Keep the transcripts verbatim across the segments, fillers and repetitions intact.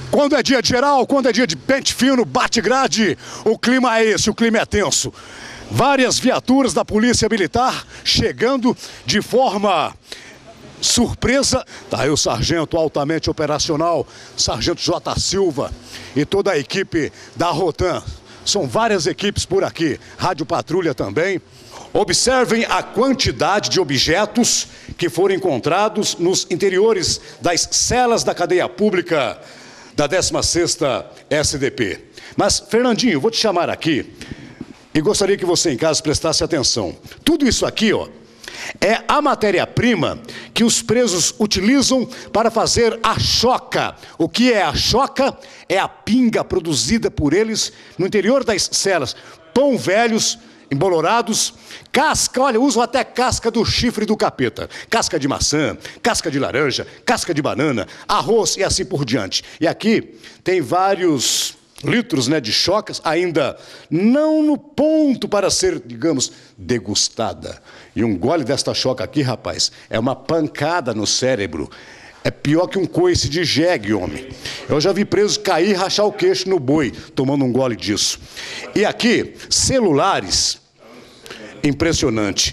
Quando é dia de geral, quando é dia de pente fino, bate grade, o clima é esse, o clima é tenso. Várias viaturas da Polícia Militar chegando de forma surpresa. Tá aí o sargento altamente operacional, sargento J. Silva e toda a equipe da Rotan. São várias equipes por aqui, Rádio Patrulha também. Observem a quantidade de objetos que foram encontrados nos interiores das celas da cadeia pública da décima sexta S D P. Mas, Fernandinho, vou te chamar aqui e gostaria que você em casa prestasse atenção. Tudo isso aqui, ó, é a matéria-prima que os presos utilizam para fazer a choca. O que é a choca? É a pinga produzida por eles no interior das celas. Pão velhos, embolorados, casca, olha, usam até casca do chifre do capeta. Casca de maçã, casca de laranja, casca de banana, arroz e assim por diante. E aqui tem vários litros, né, de chocas, ainda não no ponto para ser, digamos, degustada. E um gole desta choca aqui, rapaz, é uma pancada no cérebro. É pior que um coice de jegue, homem. Eu já vi preso cair e rachar o queixo no boi, tomando um gole disso. E aqui, celulares, impressionante.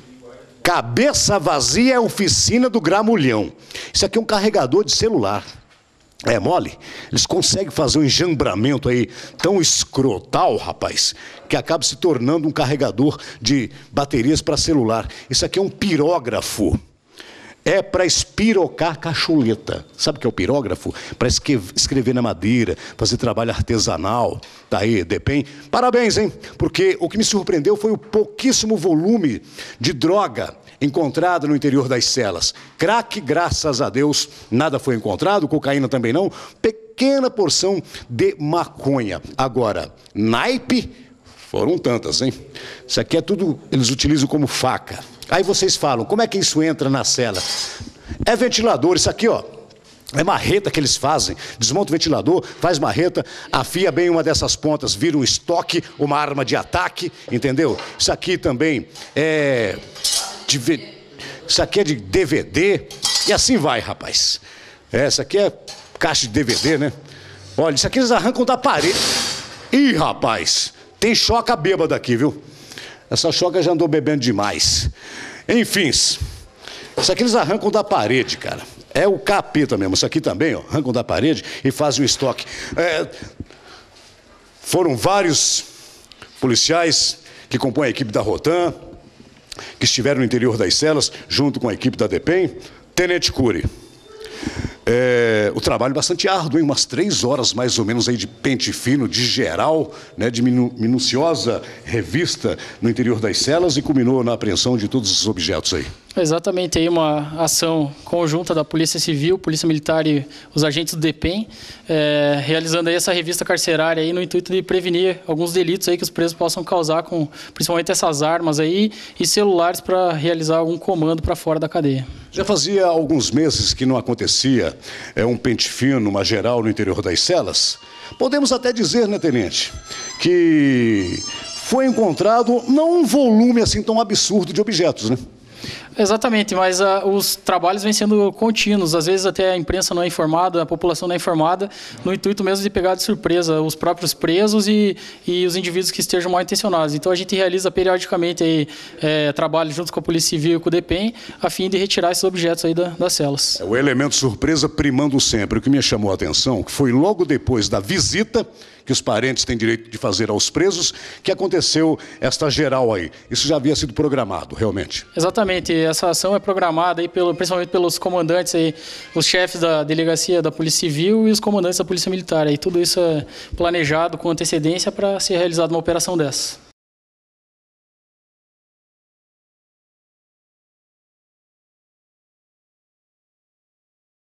Cabeça vazia é a oficina do Gramulhão. Isso aqui é um carregador de celular. É mole? Eles conseguem fazer um enjambramento aí tão escrotal, rapaz, que acaba se tornando um carregador de baterias para celular. Isso aqui é um pirógrafo. É para espirocar cachuleta. Sabe o que é o pirógrafo? Para escrever na madeira, fazer trabalho artesanal. Tá aí, DEPEN. Parabéns, hein? Porque o que me surpreendeu foi o pouquíssimo volume de droga encontrado no interior das celas. Crack, graças a Deus, nada foi encontrado, cocaína também não. Pequena porção de maconha. Agora, naipe, foram tantas, hein? Isso aqui é tudo, eles utilizam como faca. Aí vocês falam, como é que isso entra na cela? É ventilador, isso aqui, ó. É marreta que eles fazem. Desmonta o ventilador, faz marreta, afia bem uma dessas pontas, vira um estoque, uma arma de ataque, entendeu? Isso aqui também é de v... Isso aqui é de D V D e assim vai, rapaz. Essa aqui é caixa de D V D, né? Olha, isso aqui eles arrancam da parede. Ih, rapaz, tem choca bêbada aqui, viu? Essa choca já andou bebendo demais. Enfim, isso aqui eles arrancam da parede, cara. É o capeta mesmo. Isso aqui também, ó, arrancam da parede e fazem o estoque. É, foram vários policiais que compõem a equipe da Rotan, que estiveram no interior das celas, junto com a equipe da DEPEN. Tenente Cury, é, o trabalho bastante árduo, hein? Umas três horas mais ou menos aí de pente fino, de geral, né, de minu minuciosa revista no interior das celas e culminou na apreensão de todos esses objetos aí. Exatamente, aí uma ação conjunta da Polícia Civil, Polícia Militar e os agentes do DEPEN, é, realizando aí essa revista carcerária aí no intuito de prevenir alguns delitos aí que os presos possam causar com principalmente essas armas aí e celulares para realizar algum comando para fora da cadeia. Já fazia alguns meses que não acontecia é, um pente fino, uma geral no interior das celas. Podemos até dizer, né, tenente, que foi encontrado não um volume assim tão absurdo de objetos, né? Exatamente, mas uh, os trabalhos vêm sendo contínuos, às vezes até a imprensa não é informada, a população não é informada, no intuito mesmo de pegar de surpresa os próprios presos e, e os indivíduos que estejam mal intencionados. Então a gente realiza periodicamente aí, é, trabalho junto com a Polícia Civil e com o DEPEN, a fim de retirar esses objetos aí da, das celas. O elemento surpresa primando sempre. O que me chamou a atenção foi logo depois da visita que os parentes têm direito de fazer aos presos, que aconteceu esta geral aí. Isso já havia sido programado, realmente? Exatamente. Essa ação é programada aí pelo, principalmente pelos comandantes, aí, os chefes da delegacia da Polícia Civil e os comandantes da Polícia Militar. Aí, tudo isso é planejado com antecedência para ser realizada uma operação dessa.